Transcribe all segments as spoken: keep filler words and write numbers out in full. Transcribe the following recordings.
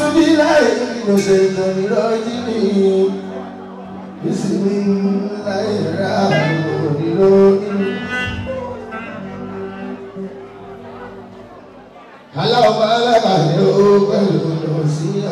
بالله من الشيطان الرجيم بسم الله الرحمن الرحيم اللهم لك اليوم النصيحة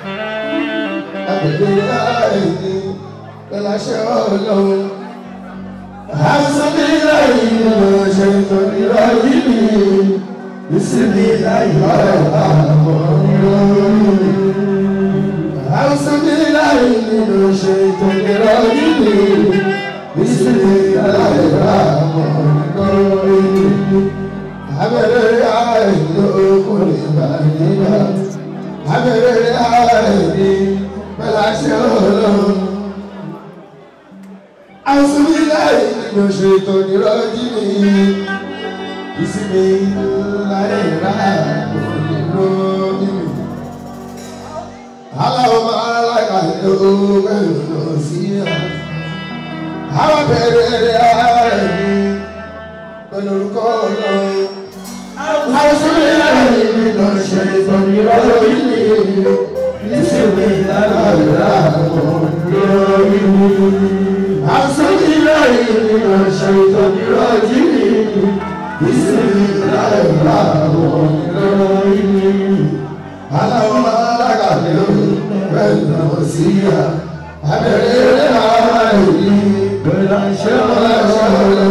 أبدا الآية بلا شغل أعوذ بالله من الشيطان الرجيم بسم الله الرحمن الرحيم أعوذ بالله من الشيطان الرجيم بسم الله الرحمن الرحيم حمد العين كل بعدنا حمد العين بلا شغل أعوذ بالله من الشيطان الرجيم بسم الله الرحمن الرحيم اللهم لك اليوم النصيحة حمد العين بالركوع أعوذ بالله من الشيطان الرجيم بسم الله الرحمن الرحيم أعوذ بالله من الشيطان الرجيم بسم الله الرحمن الرحيم اللهم لك اليوم النصيحة حمد العين بلا شغل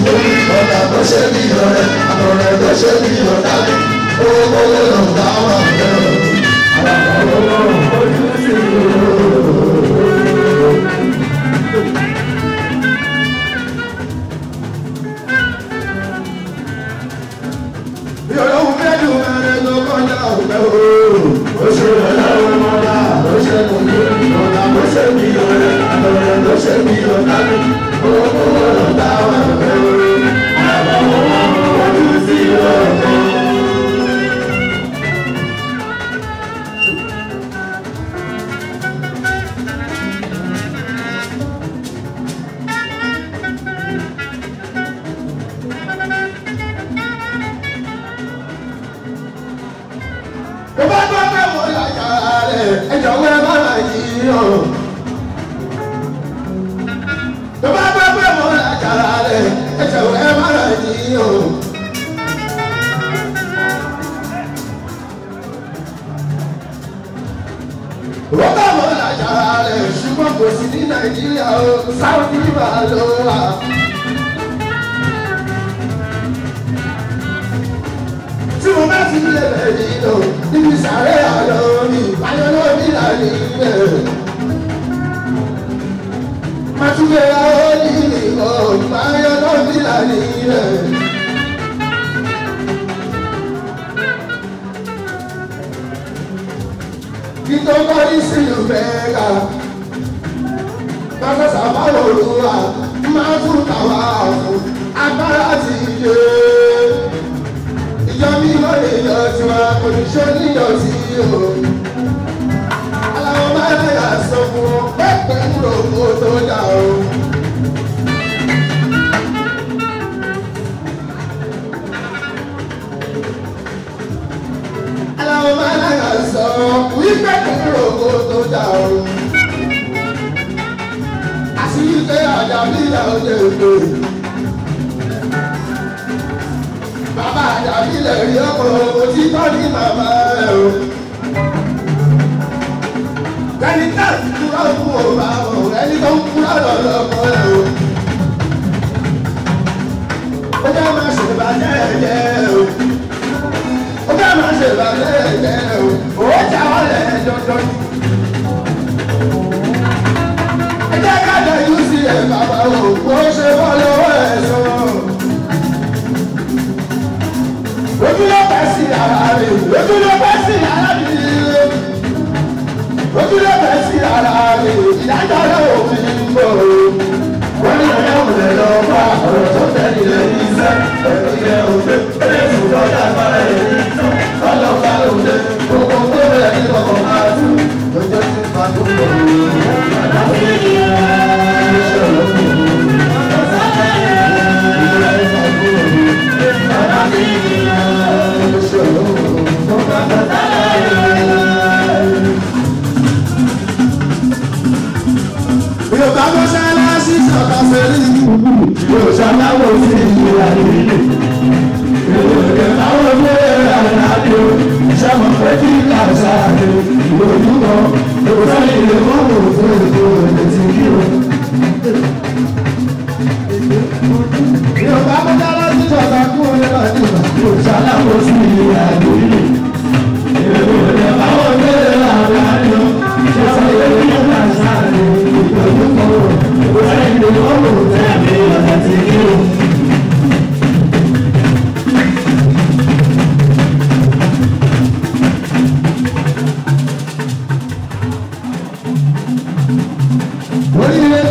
ọ̀tá tó ṣe bí ọ̀rẹ́ àtọ̀rẹ́ tó ṣe bí ọ̀tá mi owó kọ́lé lọ dá wà lẹ́rọ. àlàkà owó ojú sí i. Yọ̀lọ́wọ́ mẹ́jọ mẹ́rin ló kọjá òpẹ́ ooo. Ó ṣe ọlọ́run mọ́lá, ó ṣe mú mi, ọ̀nà ó ṣe mí ọ̀rẹ́, àtọ̀rẹ́ ló ṣe mí ọ̀tá mi, owó kọ́lé lọ dá wà lẹ́rọ. àlàkà owó ojú sí i. Ẹjọ́ wẹ́ máa yí o. Tó bá gbọ́ pé mo là jàrá rẹ̀, ẹjọ́ wẹ́ máa yí o. Wọ́n bá mo là jàrá rẹ̀, ṣùgbọ́n kò sí ní Nàìjíríà o, Sáúdí máa lọ wà. Tí mo bá ti lè bẹ̀rẹ̀ lò, níbi sàárẹ̀ àlọ́ mi, ayọ̀ náà mi là ní ilẹ̀. Màtúwé àwọn onílé ọ̀, ayọ̀ náà mi là ní ilẹ̀. Kí tó kọ́ ní sílùú mẹ́ka, bàbá sábà olúwa, máa tún tàwa fún agbára ti yé. Ìjọ mi ló lè yọ tiwa, oníṣẹ́ níyọ̀sí o. Aláwọ̀ máa ń yà sọ fún ọ, pẹ́pẹ́ ń ro kó tó dà o. Aláwọ̀ máa ń yà sọ wípé pẹ́pẹ́ ń ro kó tó dà o. Àṣírí pé àjà mi là ó lè gbé. Bàbá àjàbí lè rí ọkọ̀ òtítọ́ ní màmá ẹ̀ o. Ẹni tá ìtura fún ọba o, ẹni tó ń kúrò lọ́lọ́kọ̀ ẹ̀ o. Ó jẹ́ máa ṣe ìbàjẹ́ ẹ̀jẹ̀ o. Ó jẹ́ máa ṣe ìbàjẹ́ ẹ̀jẹ̀ o. Ó jà wọ́n lẹ̀ dandan. Ẹ jẹ́ ká jẹ́ yóò sí ẹ̀ bàbá o, bó ṣe bọ́ lọ́wọ́ ẹ̀ sọ. Ojú ló bẹ́ sí ara rẹ̀, ojú ló bẹ́ sí ara rẹ̀, ojú ló bẹ́ sí ara rẹ̀, ìdájọ́ rẹ̀ ò fi ń bọ̀. Wọ́n ní ọ̀rẹ́ òun lọ bá ọ̀rọ̀ tó tẹ̀lé lé ní iṣẹ́, ẹ̀rí rẹ̀ ò gbé, ẹ̀rẹ́ ìṣòro ọjà agbára ẹ̀ ní ìtàn, ọlọ́pàá ló dé, gbogbo tó bẹ̀rẹ̀ ní ọkọ̀ máa tú, lọ́jọ́ tí fa tó ń bọ̀. Yorùbá mọ́ṣáláṣí sọ̀tà fẹ́rí yóò ṣàláwọ̀ sí ìlera nílé. Èrè àwọn ọmọdé àdáyé ṣàmọ̀ pé kí kàṣà rẹ̀ lójúmọ́ òṣèlú ilé mọ́wò fún ètò ìrètí kí o. Yorùbá mọ́ṣáláṣí sọ̀tà fún ọ̀rẹ́ àdìgbà yóò ṣàláwọ̀ sí ìlera nílé. Èrè àwọn ọmọdé àdáyé ṣàmọ̀ pé kí kàṣà rẹ̀ lójúmọ́ òṣèlú ilé mọ́wò fún ètò ìrètí kí o. What do you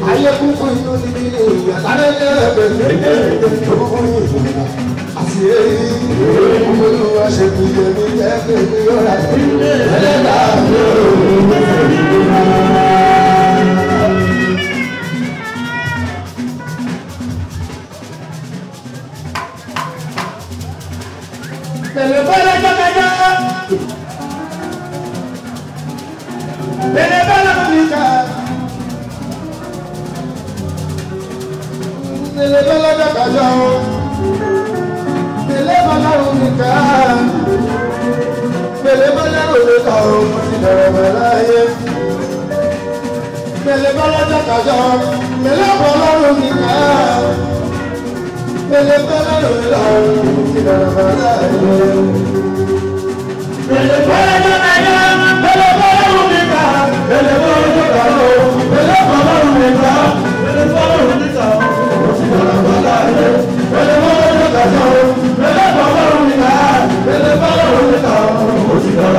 ayé kúkú inú níbi ní ìyá sáré ní ẹ̀ẹ́dẹ̀gbẹ̀ òkùnkùn yìí àti èyí olúwa ṣe fi yẹ mí jẹ́ pé mi yóò rà sí ẹlẹ́dà mi ò Bele bele jakaja, bele bele mika, bele bele jakaja, bele bele mika, bele bele mika, bele bele ye, bele bele jakaja, bele bele mika. Bele bele mika, bele bele Bele bele jakaja, bele bele mika, bele bele jakaja, bele bele mika, bele bele mika, bele bele bele jakaja, bele bele mika, bele bele mika, bele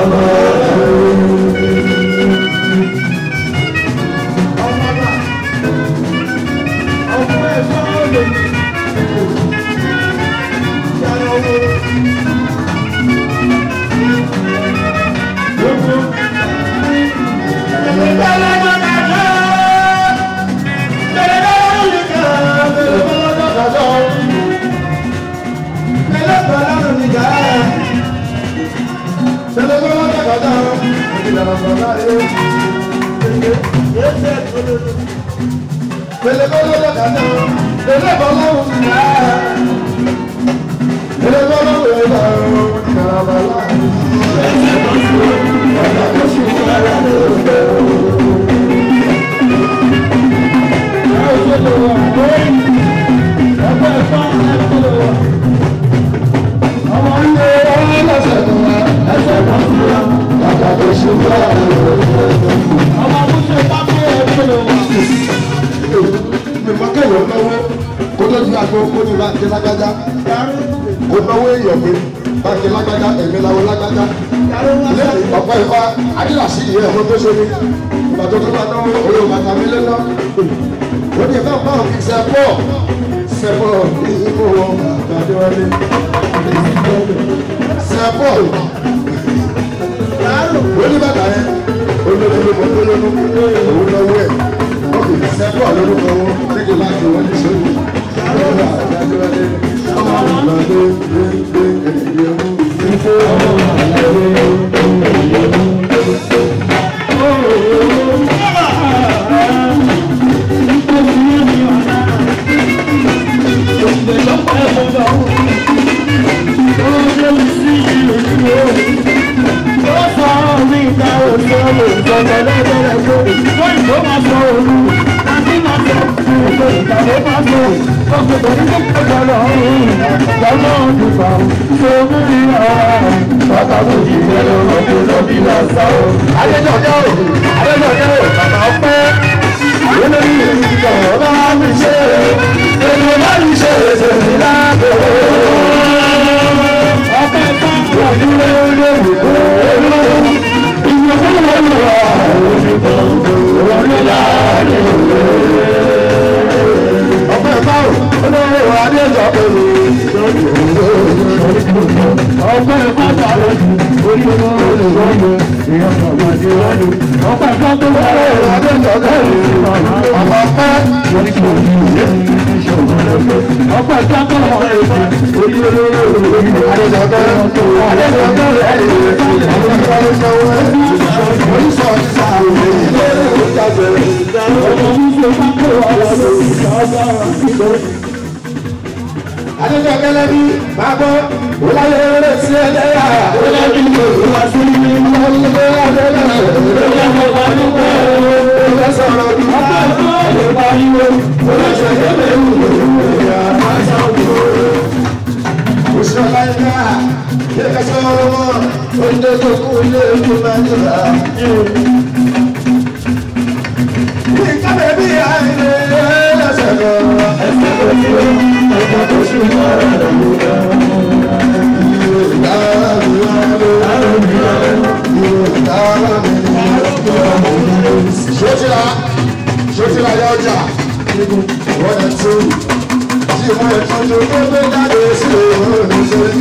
Ṣé la yọ ọjà? Wọ́n ẹ̀ tún tí mo ẹ̀ tún tó tó gbé jáde sí òun ní sórí.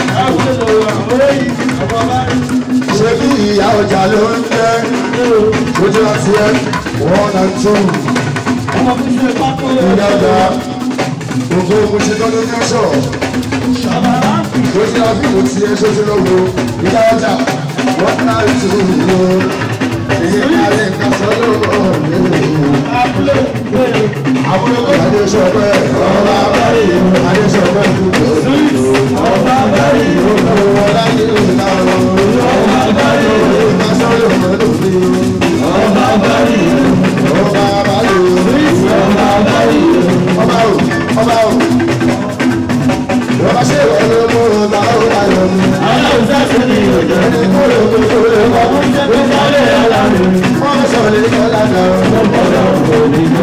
Ṣé bí ìyá ọjà ló ń tẹ́? Ojú àti ẹ̀ wọ́n ẹ̀ tún. Ìyá ọjà gbogbo ogun ṣe tọ́jú ní ọ̀ṣọ́. Ojú àbí mo ti ẹ ṣoṣo lọ́wọ́. Ìyá ọjà wọ́n náà tún lò. Èyí kárí nǹkan sọ lọ́wọ́ mi. Adéṣọpẹ́ ọba abáyé Adéṣọpẹ́ ọba abáyé ọba abáyé ọba abáyé ìgbàsọ́lẹ̀ ọmọdé ọba abáyé ọba abáyé ọba abáyé ọba o ọba o ọba ṣe wọlé mú ọba ọba yọ mí. Aláwọ̀ sáṣẹ́ ni ìrọ̀jẹ́ ẹni kúrò kúrò ọmọ ṣẹ́ tó kálẹ̀ yàrá mi. Wọ́n sọ̀rọ̀ ní kọ́lá náà wọ́n bọ̀ lọ́wọ́ òní lọ.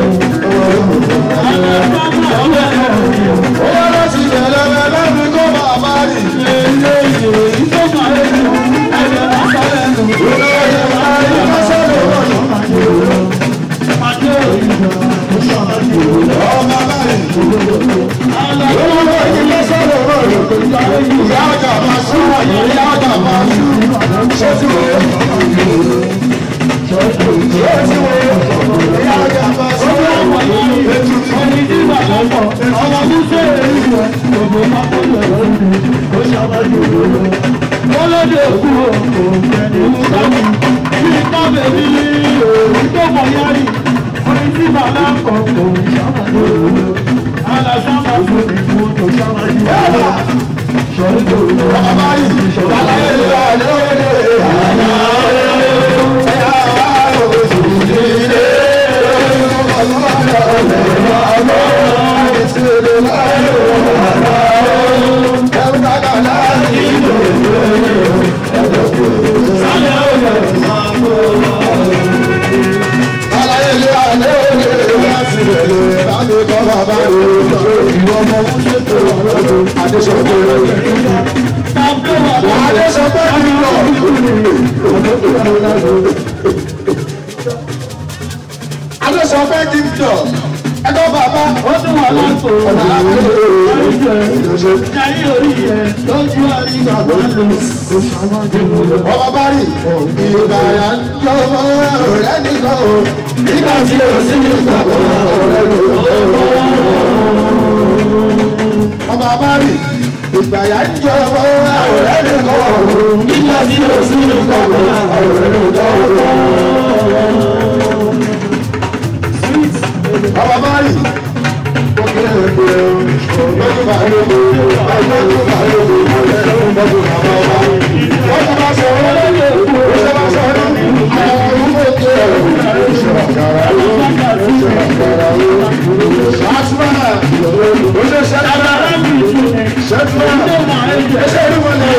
Owó láti bẹ̀rẹ̀ bẹ̀rẹ̀ mi kó máa bá rí. Ilé ìwé tó máa ń lò ẹ̀jẹ̀ lásàlẹ̀ lò. Ilé ìwé máa ń lásàlẹ̀ lò. Adé òyìnbó ọmọ bá rí. Owó láti lásàlẹ̀ lò. Ìyá ọjà máa sún wọ̀nyí, ìyá ọjà máa sún. Ṣé tí wo? Ṣé tí wo? Ìyá ọjà máa sún wọ̀nyí. Ẹni tí bàbá pọ̀, ọmọ tó ṣe èyí wọ̀, gbogbo mákòlò lórí, ó ṣàbájú òwúrọ̀. Wọ́n lóde òkú òkú ẹni mú dábì, bí tábẹ̀ bí òòrùn tó mọ̀ yárì. Ẹni tí bàbá pọ̀ kò ṣàbájú òwúrọ̀. Aláṣàmà fún mi fún tó ṣàbájú òwúrọ̀. Ṣọ̀rí tó lọ. Bàbá yìí ṣọ̀rọ̀ ayé ìlú àlẹ́ òde. Àná ẹ̀yà òṣù nílé. Adéṣọpẹ́ kí n jọ ẹgbẹ́ bàbá ó tún wà lápò ọ̀nà àbúrò jayé orí ẹ̀ lójú àríwá ló ọmọ bá rí ìgbà yà ń jọ ọmọ ọ̀rẹ́ nìkan o nígbà tí o sì ní ìgbàgbọ́ ọ̀rẹ́ ló ọmọ bá rí ìgbà yà ń jọ ọmọ ọ̀rẹ́ nìkan o nígbà tí o sì ní ìgbàgbọ́ ọ̀rẹ́ ló Baba Mari, okay, okay, lọ́jọ́ bá lóko, lọ́jọ́ bá lóko, lọ́jọ́ bá lóko, lọ́jọ́ bá sọ̀rọ̀, lọ́jọ́ bá sọ̀rọ̀, àwọn olùkọ́ tó ẹ̀rọ, ṣọ̀rọ̀ kàrà ló, ṣọ̀rọ̀ kàrà ló, ṣàtúmọ̀, oṣù ṣẹ́túmọ̀, ṣẹ́túmọ̀, ẹṣẹ́ olúmọ̀lẹ́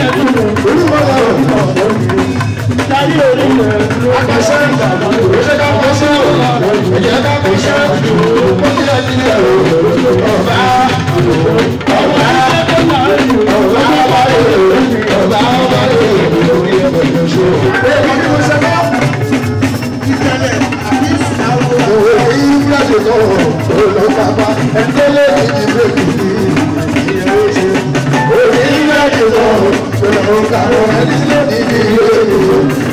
olúmọ̀lẹ́ Dari orí rẹ̀, akọ̀ṣẹ́, oṣù ká kọ̀ṣẹ́, ẹ̀jẹ̀ ká kọ̀ṣẹ́, ó ti lọ sí ilé ọba, ọba, ọba ọba ọba ọba ọba lórí ẹgbẹ̀rún ṣe. Èyí ni mo ṣe bá ìtẹ̀lẹ̀ àbí ìsìláwó. Òwe yìí ń láti kọ́ olùkàbá ẹ̀ńtẹ́lẹ̀ ìdìbò kìkì ìyẹn ṣe. Òwe yìí ń láti kọ́ olùkàbá ẹ̀ńtẹ́lẹ̀ ìdìbò kìkì.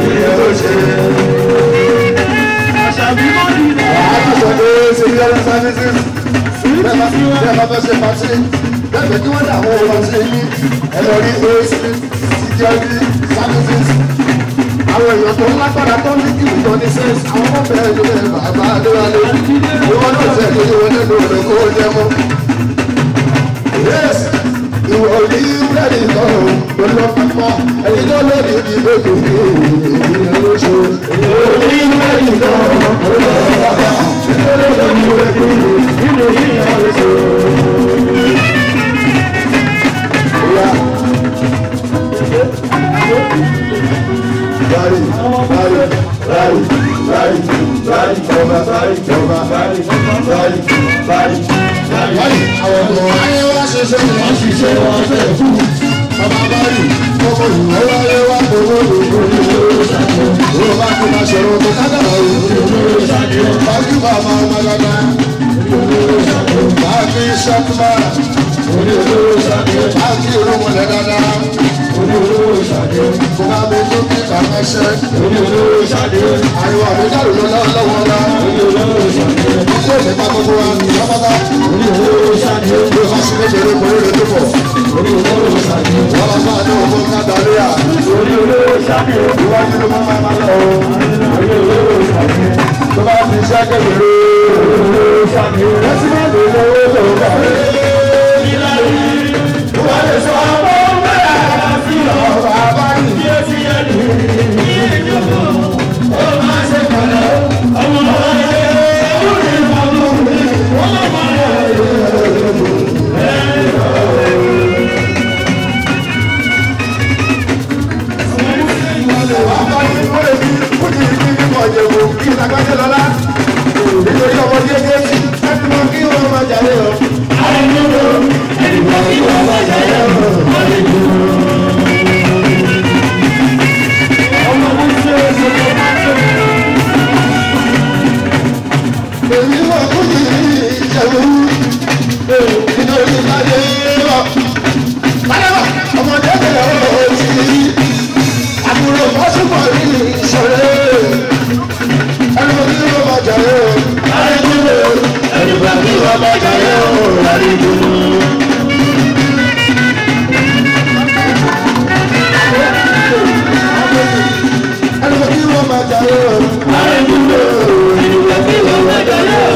Àṣàbí mọ́ ní ilé. Àtúnṣe pé ṣe ilé ọ̀rẹ́ services. Bẹ́ẹ̀ bá fẹ́ ṣe pàṣẹ. Bẹ́ẹ̀ kí wọ́n dà wọ́n wọ́n ṣe ní ẹ̀rọ rí oṣù security services. Àwọn èèyàn tó ń lágbára tó ní kí ìjọ ní sẹ́ẹ̀sì. Àwọn ọmọ bẹ̀rẹ̀ ló bẹ̀rẹ̀ bàbá Adéwálé. Ìwọ́n náà fẹ́ kí wọ́n lẹ́nu ọ̀rẹ́ kó jẹ mọ́. Yes, ìwọ ní búrẹ́dì kan ò lọ pápá. Ẹ̀yin tó lóde ìdìbò kò ní ìdílé lóṣù. Ìwọ ní búrẹ́dì kan ò lọ pápá. Ẹ̀yin tó lóde ìdìbò kò ní ìdílé lóṣù. Bari, bari, bari, bari, bari, ọba, bari, ọba, bari, bari, bari, bari. Àwọn ọmọ ayé wá ṣiṣẹ́ ni wọ́n ṣiṣẹ́ wọn fẹ́ kú. Ọba bari, ọmọ ìwọ wáyé wá owó lòdò lòdò ṣàjọ. Ó bá tó máa ṣọ̀rọ̀ tó kájàlá o. Bari bá máa ma lọ́la. Báàkì sọ́kùnmá. Báàkì olómọlẹ̀ dáadáa. Kò bá mi tó kí kàkà ṣe. Àríwá mi dàrú lọ́la lọ́wọ́ la. Ilé mi pa gbogbo wa lọ́pàá. Ìwé fásitì méje ló kọ́ lórí tó pọ̀. Wọ́n lọ máa ní ọmọ ká darí à. Iwájú ló máa máa lọ. Tó bá ti ṣe kékeré. Ẹsìn máa lè lówó tó bá rẹ̀. Wọ́n lè sọ ọmọ mẹ́ta sí ọ̀rọ̀ àbáyé. Bí ó ti yẹ ní ìlú, ó máa ṣe kọ̀lẹ́. Ọmọ ọ̀rẹ́ ó lè mọ̀ lórí. Wọ́n lè mọ̀ lórí. Nítorí ọmọ jẹ́jẹ́ sí, ẹni mọ kí wọ́n máa jàlé o. Àìlúlò, ẹni mọ kí wọ́n máa jàlé o. Ọmọ mi ṣe é ṣe tó máa tó. Èmi mọ̀ kú ní ìjẹ̀bú. Nítorí ìpàdé rọ̀. Bàdàbà, ọmọ jẹ́jẹ́ ọ̀rọ̀ ti rí. Àbúrò fọ́sùpọ̀ ní ìṣòro. Ẹni mọ̀ kí wọ́n máa jàlé o. Ẹni bá kí wọ́n máa jàlé o. Ẹni bá kí wọ́n máa jàlé o. Ẹni bá kí wọ́n máa jàlé o.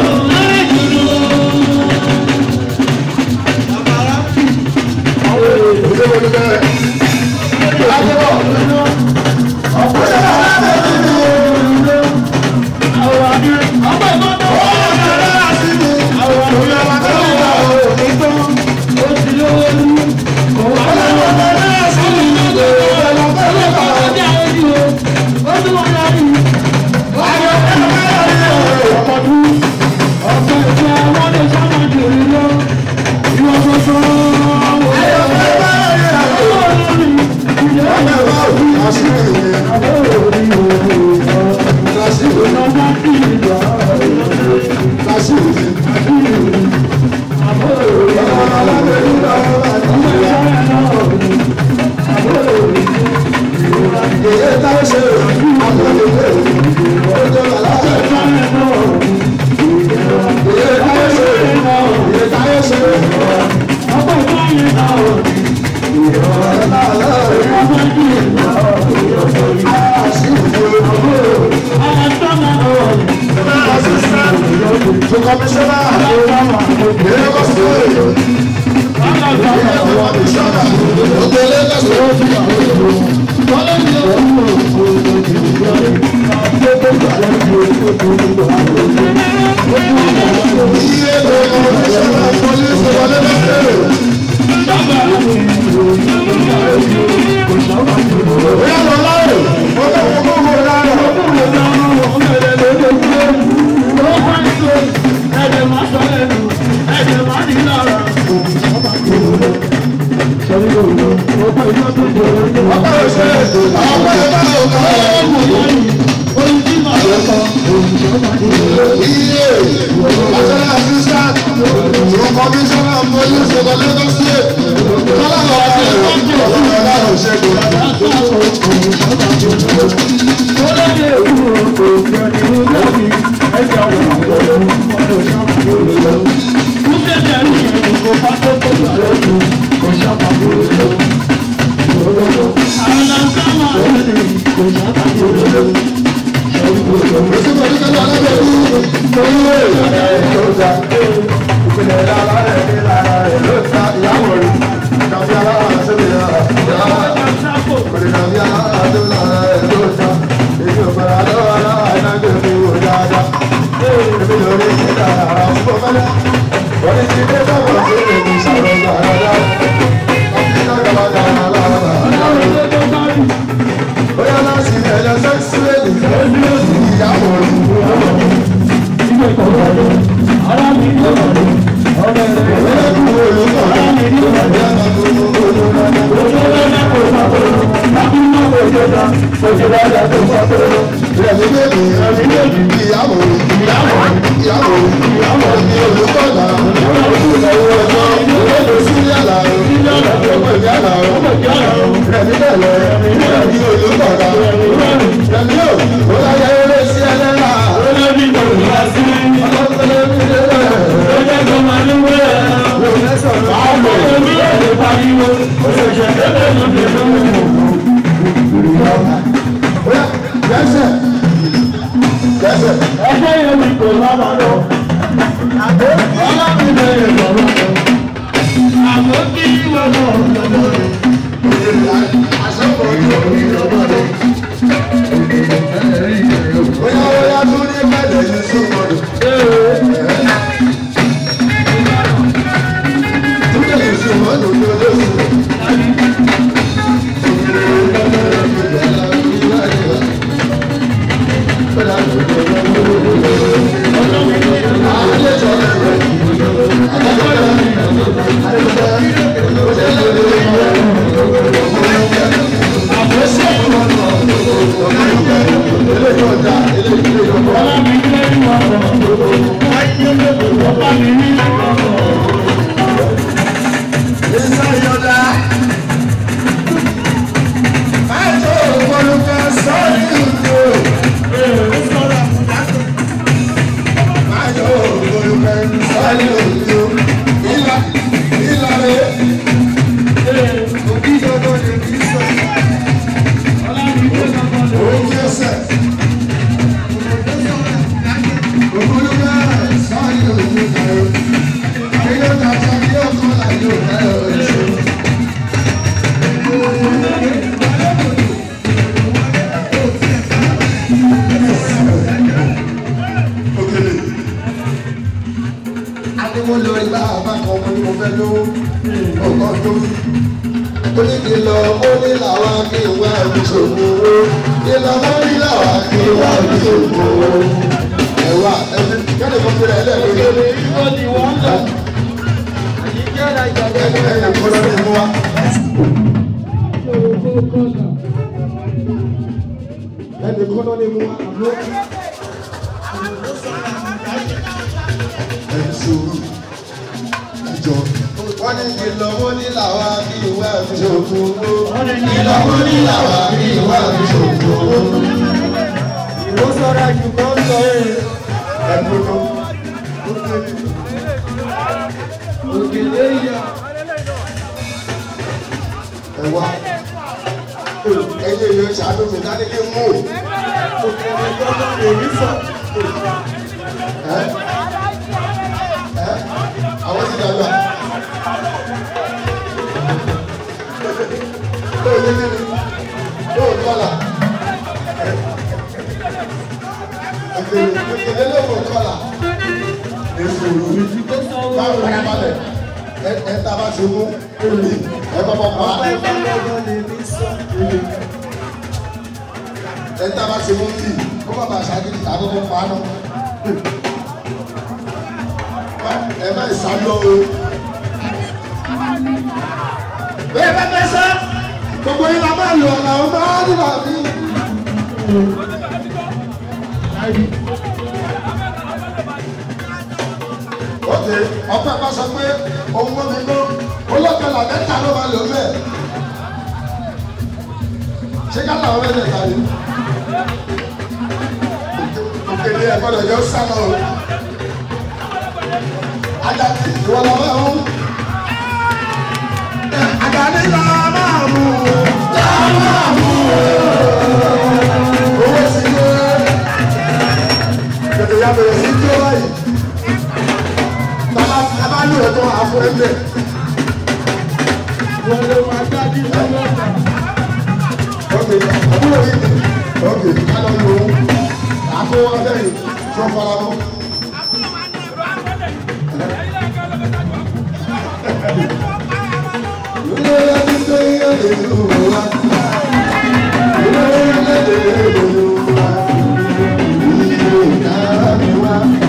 Wow.